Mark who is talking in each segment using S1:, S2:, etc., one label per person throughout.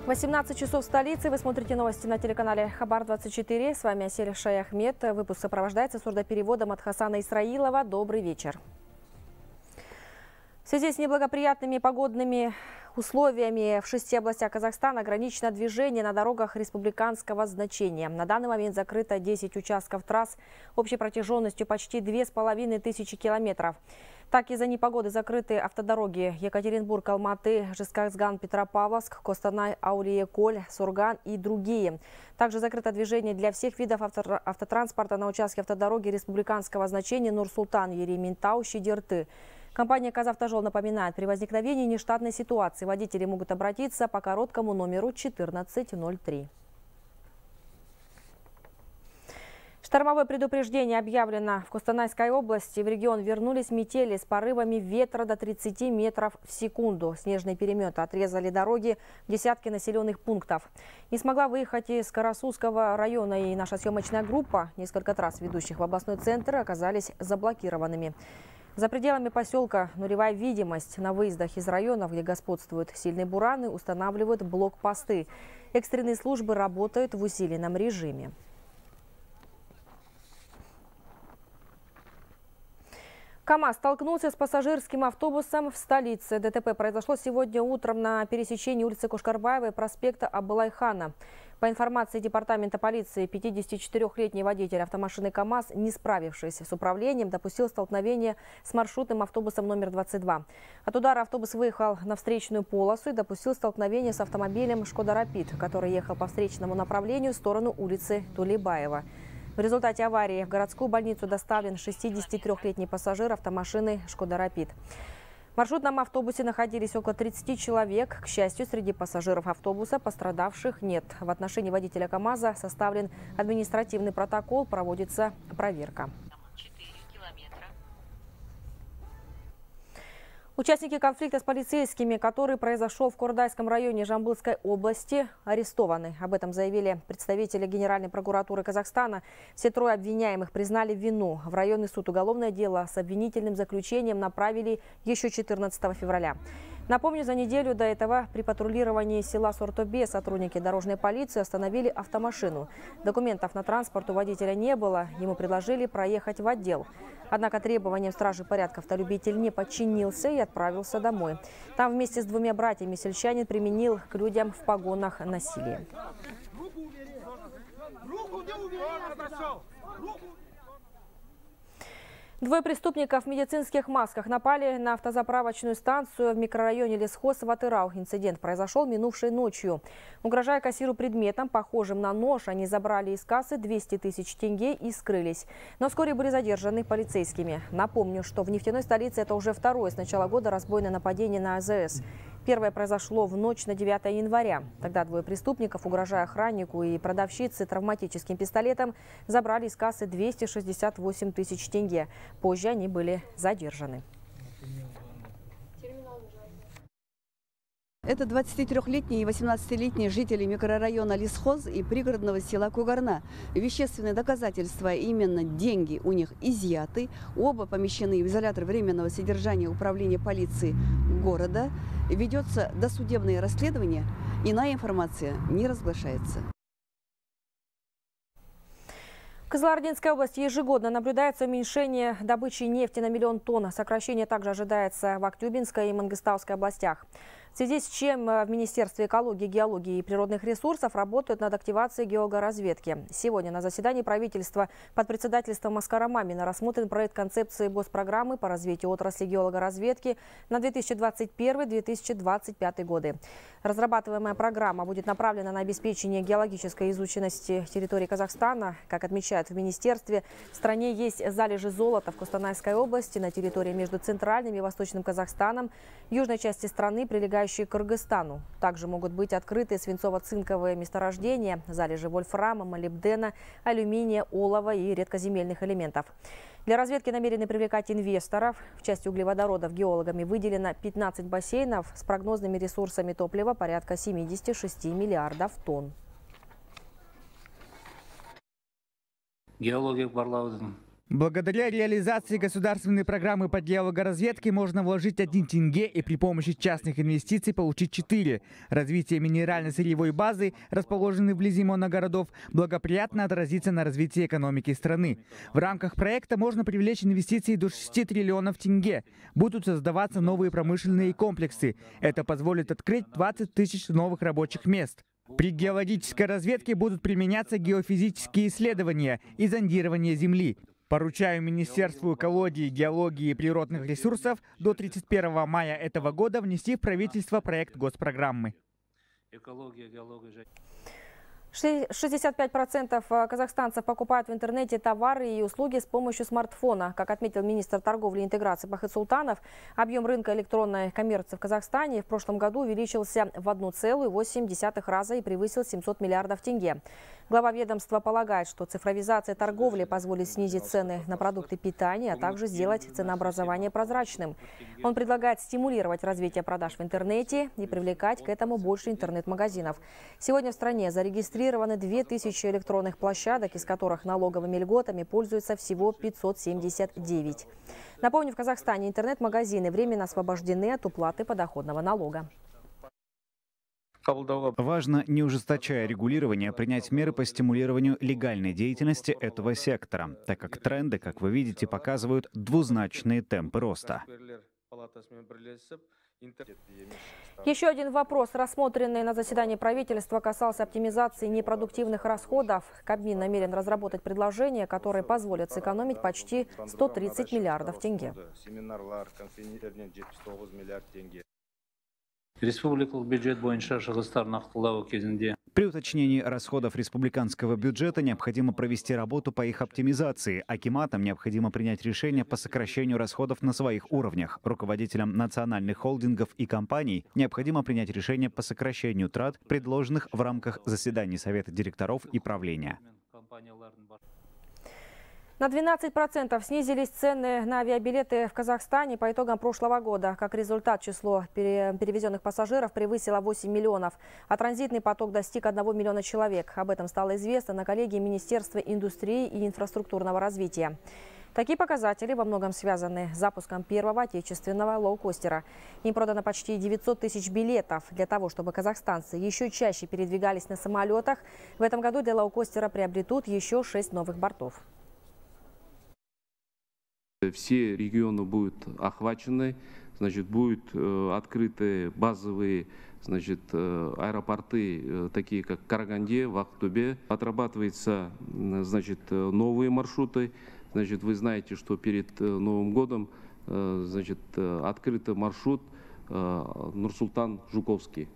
S1: 18 часов в столице. Вы смотрите новости на телеканале Хабар-24. С вами Асель Шаяхмед. Выпуск сопровождается сурдопереводом от Хасана Исраилова. Добрый вечер. В связи с неблагоприятными погодными условиями в 6 областях Казахстана ограничено движение на дорогах республиканского значения. На данный момент закрыто 10 участков трасс общей протяженностью почти 2500 километров. Так, из-за непогоды закрыты автодороги Екатеринбург, Алматы, Жезказган, Петропавловск, Костанай, Аулие-Коль, Сурган и другие. Также закрыто движение для всех видов автотранспорта на участке автодороги республиканского значения Нур-Султан, Еремин-Тау, Щидерты. Компания «Казавтожол» напоминает, при возникновении нештатной ситуации водители могут обратиться по короткому номеру 1403. Штормовое предупреждение объявлено в Костанайской области. В регион вернулись метели с порывами ветра до 30 метров в секунду. Снежные переметы отрезали дороги в десятки населенных пунктов. Не смогла выехать из Карасузского района и наша съемочная группа. Несколько трасс, ведущих в областной центр, оказались заблокированными. За пределами поселка нулевая видимость. На выездах из районов, где господствуют сильные бураны, устанавливают блокпосты. Экстренные службы работают в усиленном режиме. КАМАЗ столкнулся с пассажирским автобусом в столице. ДТП произошло сегодня утром на пересечении улицы Кошкарбаева и проспекта Абылайхана. По информации департамента полиции, 54-летний водитель автомашины КАМАЗ, не справившись с управлением, допустил столкновение с маршрутным автобусом номер 22. От удара автобус выехал на встречную полосу и допустил столкновение с автомобилем «Шкода Рапид», который ехал по встречному направлению в сторону улицы Тулебаева. В результате аварии в городскую больницу доставлен 63-летний пассажир автомашины «Шкода Рапид». В маршрутном автобусе находились около 30 человек. К счастью, среди пассажиров автобуса пострадавших нет. В отношении водителя КАМАЗа составлен административный протокол, проводится проверка. Участники конфликта с полицейскими, который произошел в Кордайском районе Жамбылской области, арестованы. Об этом заявили представители Генеральной прокуратуры Казахстана. Все трое обвиняемых признали вину. В районный суд уголовное дело с обвинительным заключением направили еще 14 февраля. Напомню, за неделю до этого при патрулировании села Сортобе сотрудники дорожной полиции остановили автомашину. Документов на транспорт у водителя не было, ему предложили проехать в отдел. Однако требованиям стражи порядка автолюбитель не подчинился и отправился домой. Там вместе с двумя братьями сельчанин применил к людям в погонах насилие. Двое преступников в медицинских масках напали на автозаправочную станцию в микрорайоне Лесхоз в Атырау. Инцидент произошел минувшей ночью. Угрожая кассиру предметом, похожим на нож, они забрали из кассы 200 тысяч тенге и скрылись. Но вскоре были задержаны полицейскими. Напомню, что в нефтяной столице это уже второе с начала года разбойное нападение на АЗС. Первое произошло в ночь на 9 января. Тогда двое преступников, угрожая охраннику и продавщице травматическим пистолетом, забрали из кассы 268 тысяч тенге. Позже они были задержаны.
S2: Это 23-летние и 18-летние жители микрорайона Лесхоз и пригородного села Кугарна. Вещественные доказательства, именно деньги у них изъяты. Оба помещены в изолятор временного содержания управления полиции города. Ведется досудебное расследование. Иная информация не разглашается.
S1: В Кызылординской области ежегодно наблюдается уменьшение добычи нефти на 1 миллион тонн. Сокращение также ожидается в Актюбинской и Мангыстауской областях. В связи с чем в Министерстве экологии, геологии и природных ресурсов работают над активацией геологоразведки. Сегодня на заседании правительства под председательством Аскара Мамина рассмотрен проект концепции госпрограммы по развитию отрасли геологоразведки на 2021-2025 годы. Разрабатываемая программа будет направлена на обеспечение геологической изученности территории Казахстана. Как отмечают в министерстве, в стране есть залежи золота в Костанайской области, на территории между центральным и восточным Казахстаном, в южной части страны, прилегающей к Кыргызстану. Также могут быть открыты свинцово-цинковые месторождения, залежи вольфрама, молибдена, алюминия, олова и редкоземельных элементов. Для разведки намерены привлекать инвесторов. В части углеводородов геологами выделено 15 бассейнов с прогнозными ресурсами топлива порядка 76 миллиардов тонн.
S3: Геология барлаудың Благодаря реализации государственной программы по геологоразведке можно вложить 1 тенге и при помощи частных инвестиций получить 4. Развитие минерально-сырьевой базы, расположенной вблизи моногородов, благоприятно отразится на развитии экономики страны. В рамках проекта можно привлечь инвестиции до 6 триллионов тенге. Будут создаваться новые промышленные комплексы. Это позволит открыть 20 тысяч новых рабочих мест. При геологической разведке будут применяться геофизические исследования и зондирование Земли. Поручаю Министерству экологии, геологии и природных ресурсов до 31 мая этого года внести в правительство проект госпрограммы.
S1: 65% казахстанцев покупают в интернете товары и услуги с помощью смартфона. Как отметил министр торговли и интеграции Бахыт Султанов, объем рынка электронной коммерции в Казахстане в прошлом году увеличился в 1,8 раза и превысил 700 миллиардов тенге. Глава ведомства полагает, что цифровизация торговли позволит снизить цены на продукты питания, а также сделать ценообразование прозрачным. Он предлагает стимулировать развитие продаж в интернете и привлекать к этому больше интернет-магазинов. Сегодня в стране зарегистрированы 2000 электронных площадок, из которых налоговыми льготами пользуются всего 579. Напомню, в Казахстане интернет-магазины временно освобождены от уплаты подоходного налога.
S4: Важно, не ужесточая регулирование, принять меры по стимулированию легальной деятельности этого сектора, так как тренды, как вы видите, показывают двузначные темпы роста.
S1: Еще один вопрос, рассмотренный на заседании правительства, касался оптимизации непродуктивных расходов. Кабмин намерен разработать предложение, которое позволит сэкономить почти 130 миллиардов тенге.
S4: При уточнении расходов республиканского бюджета необходимо провести работу по их оптимизации. Акиматам необходимо принять решение по сокращению расходов на своих уровнях. Руководителям национальных холдингов и компаний необходимо принять решение по сокращению трат, предложенных в рамках заседаний Совета директоров и правления.
S1: На 12% снизились цены на авиабилеты в Казахстане по итогам прошлого года. Как результат, число перевезенных пассажиров превысило 8 миллионов, а транзитный поток достиг 1 миллиона человек. Об этом стало известно на коллегии Министерства индустрии и инфраструктурного развития. Такие показатели во многом связаны с запуском первого отечественного лоукостера. Им продано почти 900 тысяч билетов. Для того, чтобы казахстанцы еще чаще передвигались на самолетах, в этом году для лоукостера приобретут еще 6 новых бортов.
S5: Все регионы будут охвачены, значит, будут открыты базовые, значит, аэропорты, такие как Караганде, в Актубе. Отрабатываются, значит, новые маршруты. Значит, вы знаете, что перед Новым годом, значит, открыт маршрут Нур-Султан-Жуковский.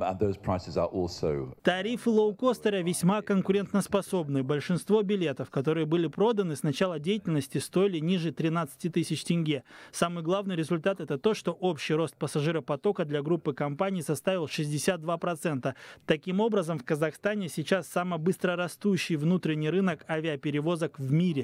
S6: Тарифы лоукостера весьма конкурентоспособны. Большинство билетов, которые были проданы с начала деятельности, стоили ниже 13 тысяч тенге. Самый главный результат – это то, что общий рост пассажиропотока для группы компаний составил 62%. Таким образом, в Казахстане сейчас самый быстрорастущий внутренний рынок авиаперевозок в мире.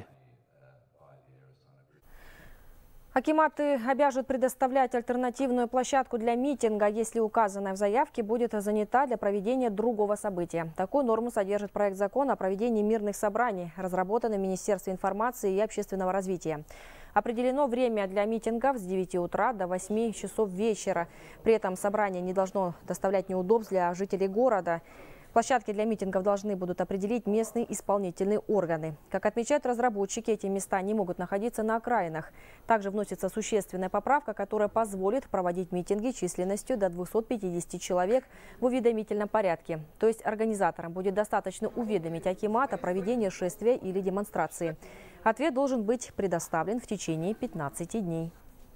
S1: Акиматы обяжут предоставлять альтернативную площадку для митинга, если указанная в заявке будет занята для проведения другого события. Такую норму содержит проект закона о проведении мирных собраний, разработанный в Министерстве информации и общественного развития. Определено время для митингов с 9 утра до 8 часов вечера. При этом собрание не должно доставлять неудобств для жителей города. Площадки для митингов должны будут определить местные исполнительные органы. Как отмечают разработчики, эти места не могут находиться на окраинах. Также вносится существенная поправка, которая позволит проводить митинги численностью до 250 человек в уведомительном порядке. То есть организаторам будет достаточно уведомить акимат о проведении шествия или демонстрации. Ответ должен быть предоставлен в течение 15 дней.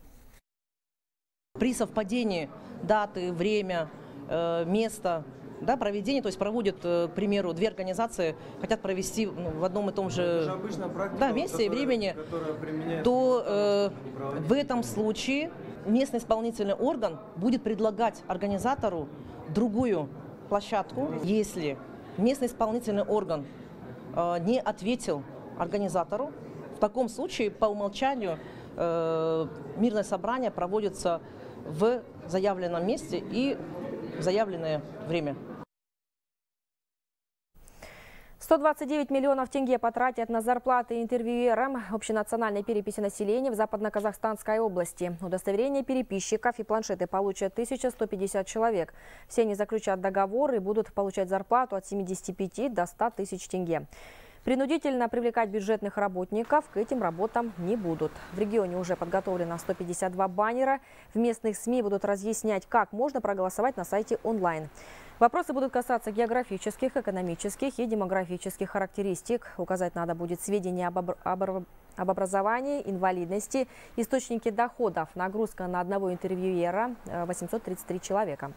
S7: При совпадении даты, время, места, проведение, то есть проводят, к примеру, две организации, хотят провести в одном и том же месте и времени, то в этом случае местный исполнительный орган будет предлагать организатору другую площадку. Если местный исполнительный орган не ответил организатору, в таком случае по умолчанию мирное собрание проводится в заявленном месте и в заявленное время.
S1: 129 миллионов тенге потратят на зарплаты интервьюерам общенациональной переписи населения в Западно-Казахстанской области. Удостоверение переписчиков и планшеты получат 1150 человек. Все они заключат договор и будут получать зарплату от 75 до 100 тысяч тенге. Принудительно привлекать бюджетных работников к этим работам не будут. В регионе уже подготовлено 152 баннера. В местных СМИ будут разъяснять, как можно проголосовать на сайте онлайн. Вопросы будут касаться географических, экономических и демографических характеристик. Указать надо будет сведения об образовании, инвалидности, источники доходов. Нагрузка на одного интервьюера 833 человека.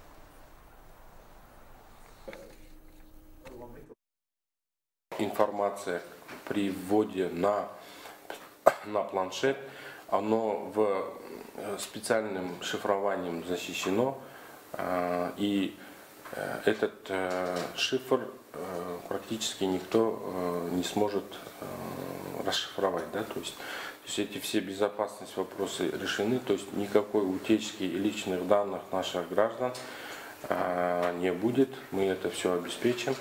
S8: Информация при вводе на планшет, оно в специальным шифрованием защищено, и этот шифр практически никто не сможет расшифровать, да? То есть эти все безопасность вопросы решены, то есть никакой утечки личных данных наших граждан не будет, мы это все обеспечим.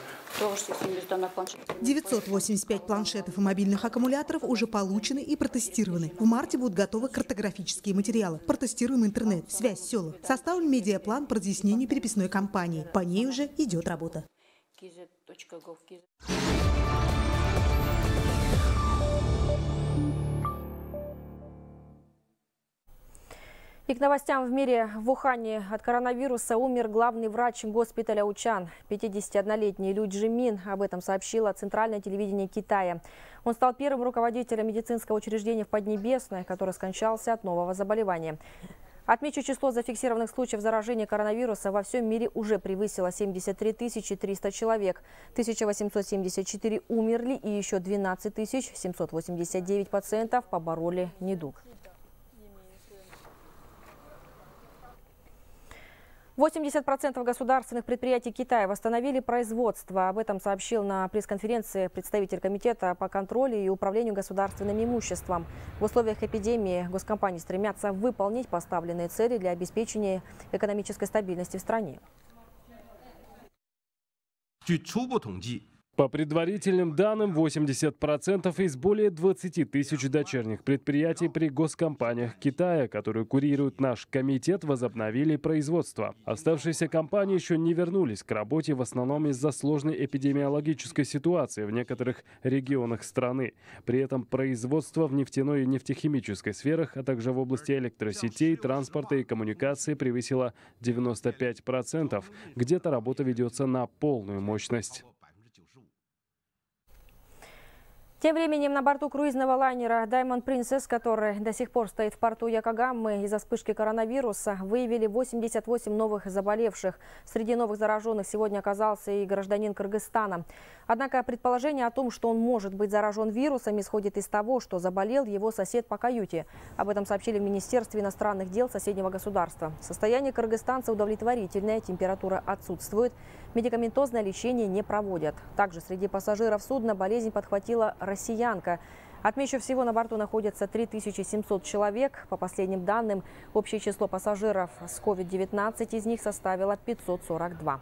S9: 985 планшетов и мобильных аккумуляторов уже получены и протестированы. В марте будут готовы картографические материалы. Протестируем интернет, связь в селах. Составлен медиаплан по разъяснению переписной кампании. По ней уже идет работа.
S1: И к новостям в мире. В Ухане от коронавируса умер главный врач госпиталя Учан, 51-летний Лю Джимин. Об этом сообщило центральное телевидение Китая. Он стал первым руководителем медицинского учреждения в Поднебесной, который скончался от нового заболевания. Отмечу, число зафиксированных случаев заражения коронавируса во всем мире уже превысило 73 300 человек. 1874 умерли и еще 12 789 пациентов побороли недуг. 80% государственных предприятий Китая восстановили производство. Об этом сообщил на пресс-конференции представитель Комитета по контролю и управлению государственным имуществом. В условиях эпидемии госкомпании стремятся выполнить поставленные цели для обеспечения экономической стабильности в стране.
S10: По предварительным данным, 80% из более 20 тысяч дочерних предприятий при госкомпаниях Китая, которые курирует наш комитет, возобновили производство. Оставшиеся компании еще не вернулись к работе, в основном из-за сложной эпидемиологической ситуации в некоторых регионах страны. При этом производство в нефтяной и нефтехимической сферах, а также в области электросетей, транспорта и коммуникации превысило 95%. Где-то работа ведется на полную мощность.
S1: Тем временем на борту круизного лайнера Diamond Princess, который до сих пор стоит в порту Якогамы, из-за вспышки коронавируса выявили 88 новых заболевших. Среди новых зараженных сегодня оказался и гражданин Кыргызстана. Однако предположение о том, что он может быть заражен вирусом, исходит из того, что заболел его сосед по каюте. Об этом сообщили в Министерстве иностранных дел соседнего государства. Состояние кыргызстанца удовлетворительное, температура отсутствует, медикаментозное лечение не проводят. Также среди пассажиров судна болезнь подхватила россиянка. Отмечу, всего на борту находится 3700 человек. По последним данным, общее число пассажиров с COVID-19 из них составило 542.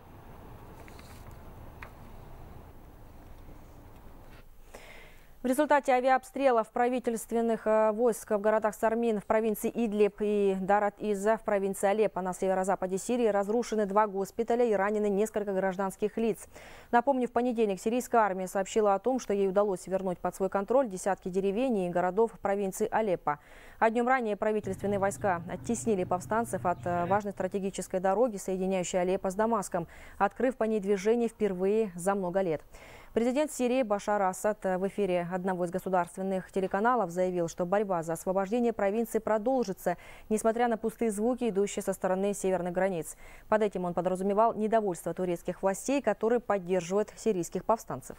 S1: В результате авиаобстрелов правительственных войск в городах Сармин в провинции Идлиб и Дарат-Иза в провинции Алеппо на северо-западе Сирии разрушены 2 госпиталя и ранены несколько гражданских лиц. Напомню, в понедельник сирийская армия сообщила о том, что ей удалось вернуть под свой контроль десятки деревень и городов провинции Алеппо. А днем ранее правительственные войска оттеснили повстанцев от важной стратегической дороги, соединяющей Алеппо с Дамаском, открыв по ней движение впервые за много лет. Президент Сирии Башар Асад в эфире одного из государственных телеканалов заявил, что борьба за освобождение провинции продолжится, несмотря на пустые звуки, идущие со стороны северных границ. Под этим он подразумевал недовольство турецких властей, которые поддерживают сирийских повстанцев.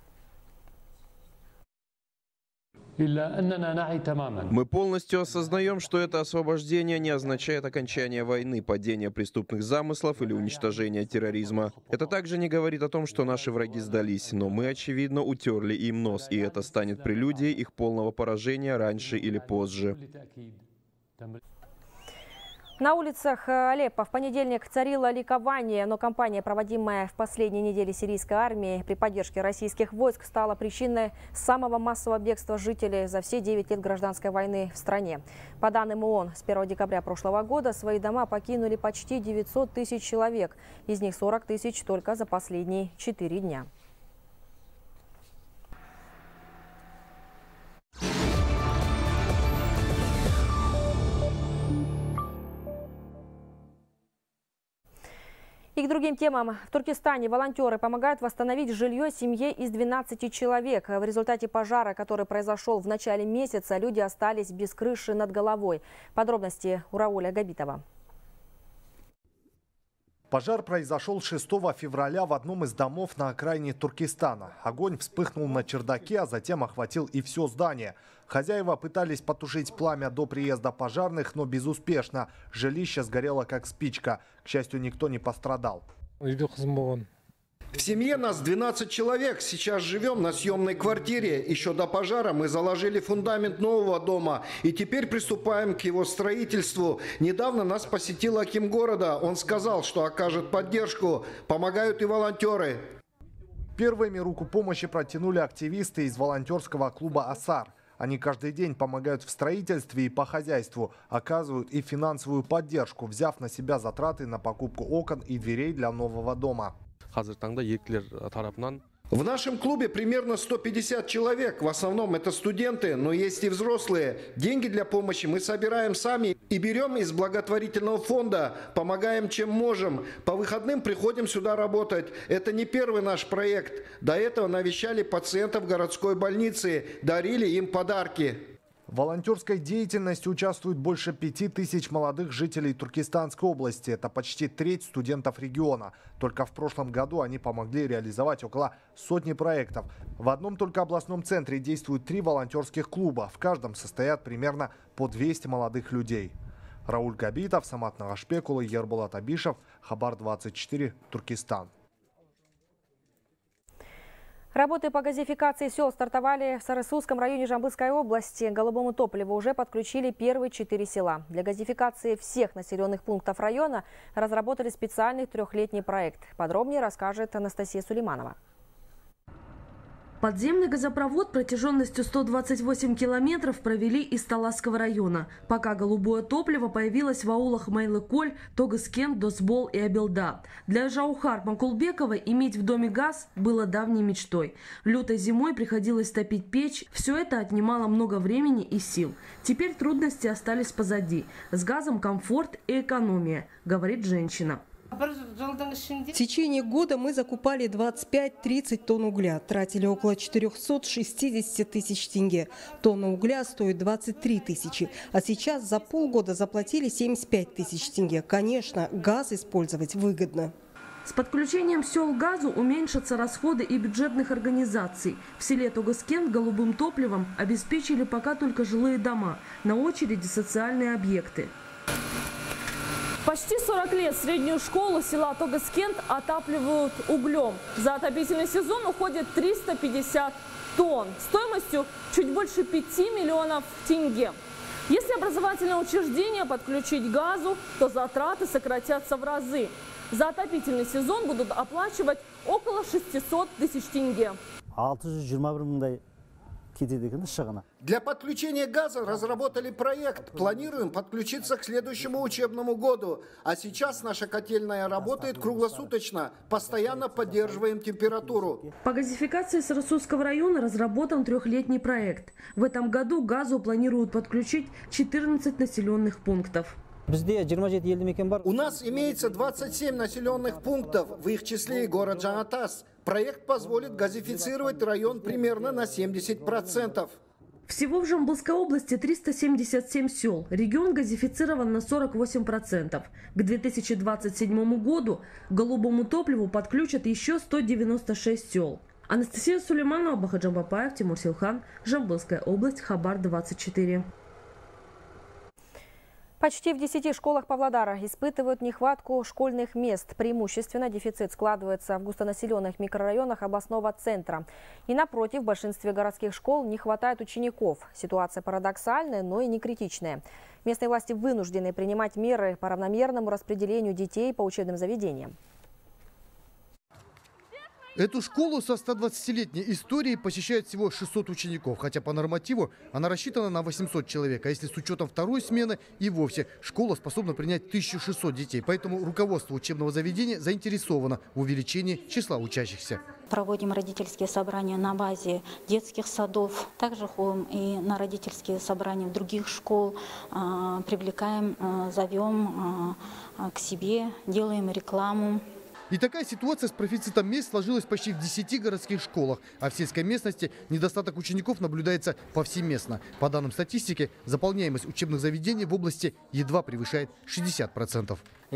S11: Мы полностью осознаем, что это освобождение не означает окончание войны, падение преступных замыслов или уничтожение терроризма. Это также не говорит о том, что наши враги сдались, но мы, очевидно, утерли им нос, и это станет прелюдией их полного поражения раньше или позже.
S1: На улицах Алеппо в понедельник царило ликование, но кампания, проводимая в последние недели сирийской армии при поддержке российских войск, стала причиной самого массового бегства жителей за все 9 лет гражданской войны в стране. По данным ООН, с 1 декабря прошлого года свои дома покинули почти 900 тысяч человек, из них 40 тысяч только за последние 4 дня. И к другим темам. В Туркестане волонтеры помогают восстановить жилье семье из 12 человек. В результате пожара, который произошел в начале месяца, люди остались без крыши над головой. Подробности у Рауля Габитова.
S12: Пожар произошел 6 февраля в одном из домов на окраине Туркестана. Огонь вспыхнул на чердаке, а затем охватил и все здание. Хозяева пытались потушить пламя до приезда пожарных, но безуспешно. Жилище сгорело как спичка. К счастью, никто не пострадал.
S13: В семье нас 12 человек. Сейчас живем на съемной квартире. Еще до пожара мы заложили фундамент нового дома. И теперь приступаем к его строительству. Недавно нас посетил аким города. Он сказал, что окажет поддержку. Помогают и волонтеры.
S12: Первыми руку помощи протянули активисты из волонтерского клуба «Асар». Они каждый день помогают в строительстве и по хозяйству, оказывают и финансовую поддержку, взяв на себя затраты на покупку окон и дверей для нового дома.
S13: В нашем клубе примерно 150 человек. В основном это студенты, но есть и взрослые. Деньги для помощи мы собираем сами и берем из благотворительного фонда. Помогаем чем можем. По выходным приходим сюда работать. Это не первый наш проект. До этого навещали пациентов городской больницы, дарили им подарки.
S12: В волонтерской деятельности участвуют больше 5000 молодых жителей Туркестанской области. Это почти треть студентов региона. Только в прошлом году они помогли реализовать около сотни проектов. В одном только областном центре действуют 3 волонтерских клуба. В каждом состоят примерно по 200 молодых людей. Рауль Габитов, Самат Нагашпекул, Ербулат Абишев, Хабар 24, Туркестан.
S1: Работы по газификации сел стартовали в Сарысулском районе Жамбылской области. К голубому топливу уже подключили первые 4 села. Для газификации всех населенных пунктов района разработали специальный 3-летний проект. Подробнее расскажет Анастасия Сулейманова.
S14: Подземный газопровод протяженностью 128 километров провели из Таласского района. Пока голубое топливо появилось в аулах Майлыколь, Тогыскент, Досбол и Абелда. Для Жаухар Макулбекова иметь в доме газ было давней мечтой. Лютой зимой приходилось топить печь. Все это отнимало много времени и сил. Теперь трудности остались позади. С газом комфорт и экономия, говорит женщина.
S15: В течение года мы закупали 25-30 тонн угля, тратили около 460 тысяч тенге. Тонна угля стоит 23 тысячи, а сейчас за полгода заплатили 75 тысяч тенге. Конечно, газ использовать выгодно.
S14: С подключением сел к газу уменьшатся расходы и бюджетных организаций. В селе Тогыскент голубым топливом обеспечили пока только жилые дома, на очереди социальные объекты.
S16: Почти 40 лет среднюю школу села Тогыскент отапливают углем. За отопительный сезон уходит 350 тонн стоимостью чуть больше 5 миллионов тенге. Если образовательное учреждение подключить к газу, то затраты сократятся в разы. За отопительный сезон будут оплачивать около 600 тысяч тенге.
S13: Для подключения газа разработали проект. Планируем подключиться к следующему учебному году. А сейчас наша котельная работает круглосуточно. Постоянно поддерживаем температуру.
S14: По газификации Сарысулского района разработан 3-летний проект. В этом году к газу планируют подключить 14 населенных пунктов.
S13: У нас имеется 27 населенных пунктов, в их числе и город Жанатас. Проект позволит газифицировать район примерно на 70%.
S14: Всего в Жамбылской области 377 сел. Регион газифицирован на 48%. К 2027 году к голубому топливу подключат еще 196 сел. Анастасия Сулейманова, Бахаджан Бапаев, Тимур Силхан, Жамбылская область, Хабар 24.
S1: Почти в 10 школах Павлодара испытывают нехватку школьных мест. Преимущественно дефицит складывается в густонаселенных микрорайонах областного центра. И напротив, в большинстве городских школ не хватает учеников. Ситуация парадоксальная, но и не критичная. Местные власти вынуждены принимать меры по равномерному распределению детей по учебным заведениям.
S17: Эту школу со 120-летней историей посещает всего 600 учеников, хотя по нормативу она рассчитана на 800 человек. А если с учетом второй смены, и вовсе школа способна принять 1600 детей. Поэтому руководство учебного заведения заинтересовано в увеличении числа учащихся.
S18: Проводим родительские собрания на базе детских садов. Также ходим и на родительские собрания других школ. Привлекаем, зовем к себе, делаем рекламу.
S17: И такая ситуация с профицитом мест сложилась почти в 10 городских школах. А в сельской местности недостаток учеников наблюдается повсеместно. По данным статистики, заполняемость учебных заведений в области едва превышает 60%.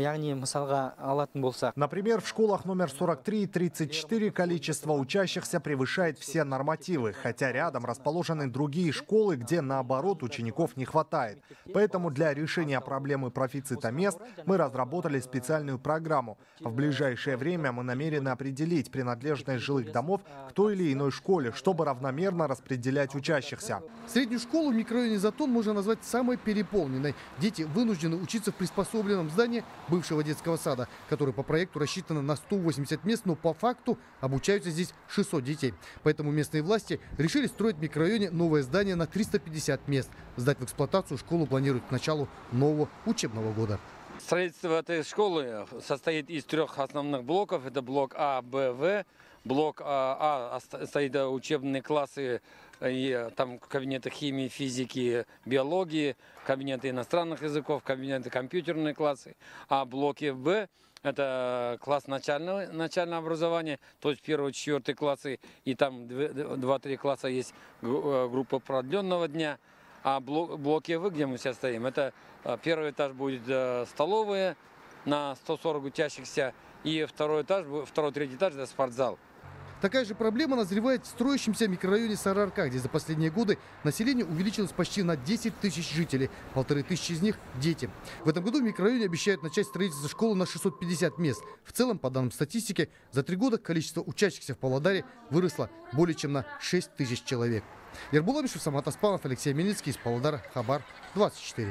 S12: Например, в школах номер 43 и 34 количество учащихся превышает все нормативы, хотя рядом расположены другие школы, где наоборот учеников не хватает. Поэтому для решения проблемы профицита мест мы разработали специальную программу. В ближайшее время мы намерены определить принадлежность жилых домов к той или иной школе, чтобы равномерно распределять учащихся.
S17: Среднюю школу в микрорайоне Затон можно назвать самой переполненной. Дети вынуждены учиться в приспособленном здании бывшего детского сада, который по проекту рассчитано на 180 мест, но по факту обучаются здесь 600 детей. Поэтому местные власти решили строить в микрорайоне новое здание на 350 мест. Сдать в эксплуатацию школу планируют к началу нового учебного года.
S19: Строительство этой школы состоит из 3 основных блоков. Это блок А, Б, В. Блок А стоит учебные классы, и там кабинеты химии, физики, биологии, кабинеты иностранных языков, кабинеты компьютерные классы. А блоки Б – это класс начального образования, то есть 1-4 классы, и там 2-3 класса есть группа продленного дня. А блоки В, где мы сейчас стоим, это первый этаж будет столовая на 140 учащихся, и второй этаж, 2-3 этаж – это спортзал.
S17: Такая же проблема назревает в строящемся микрорайоне Сарыарка, где за последние годы население увеличилось почти на 10 тысяч жителей. 1500 из них – дети. В этом году в микрорайоне обещают начать строительство школы на 650 мест. В целом, по данным статистики, за 3 года количество учащихся в Павлодаре выросло более чем на 6 тысяч человек. Ербул Абишев, Самат Аспанов, Алексей Мельницкий из Павлодара, Хабар 24.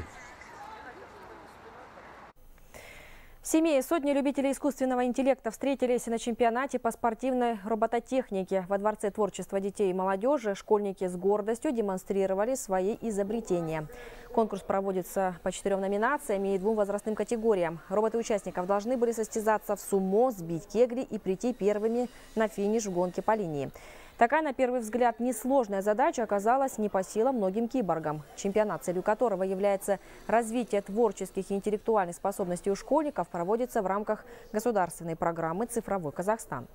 S1: В Семее сотни любителей искусственного интеллекта встретились на чемпионате по спортивной робототехнике. Во Дворце творчества детей и молодежи школьники с гордостью демонстрировали свои изобретения. Конкурс проводится по 4 номинациям и 2 возрастным категориям. Роботы участников должны были состязаться в сумо, сбить кегли и прийти первыми на финиш в гонке по линии. Такая, на первый взгляд, несложная задача оказалась не по силам многим киборгам. Чемпионат, целью которого является развитие творческих и интеллектуальных способностей у школьников, проводится в рамках государственной программы «Цифровой Казахстан».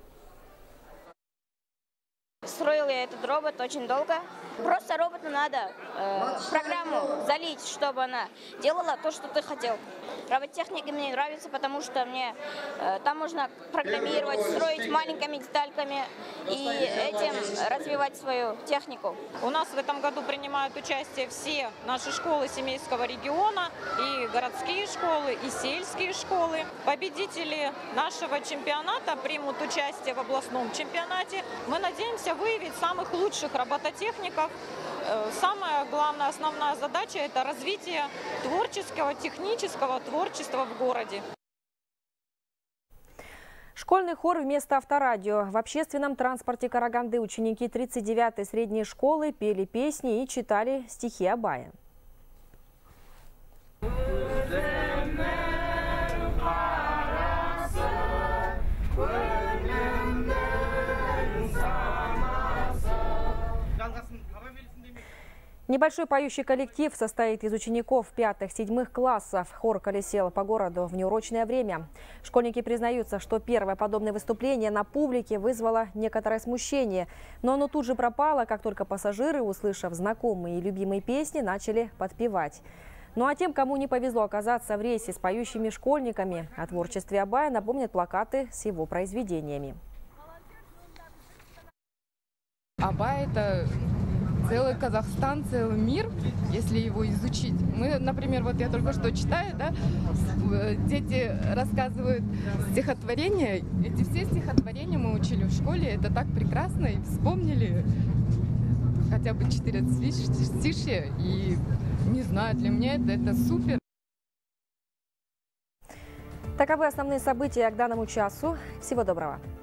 S20: Строил я этот робот очень долго. Просто роботу надо программу залить, чтобы она делала то, что ты хотел. Робототехника мне нравится, потому что мне там можно программировать, строить маленькими детальками и этим развивать свою технику.
S21: У нас в этом году принимают участие все наши школы Семейского региона, и городские школы, и сельские школы. Победители нашего чемпионата примут участие в областном чемпионате. Мы надеемся выявить самых лучших робототехников. Самая главная, основная задача – это развитие творческого, технического творчества в городе.
S1: Школьный хор вместо авторадио. В общественном транспорте Караганды ученики 39-й средней школы пели песни и читали стихи Абая. Небольшой поющий коллектив состоит из учеников 5-7 классов. Хор колесел по городу в неурочное время. Школьники признаются, что первое подобное выступление на публике вызвало некоторое смущение. Но оно тут же пропало, как только пассажиры, услышав знакомые и любимые песни, начали подпевать. Ну а тем, кому не повезло оказаться в рейсе с поющими школьниками, о творчестве Абая напомнят плакаты с его произведениями.
S22: Абай – это
S2: целый Казахстан, целый мир, если его изучить. Мы, например, вот я только что читаю, да, дети рассказывают стихотворения. Эти все стихотворения мы учили в школе, это так прекрасно, и вспомнили хотя бы 4 стишья, и не знаю, для меня это супер.
S1: Таковы основные события к данному часу. Всего доброго.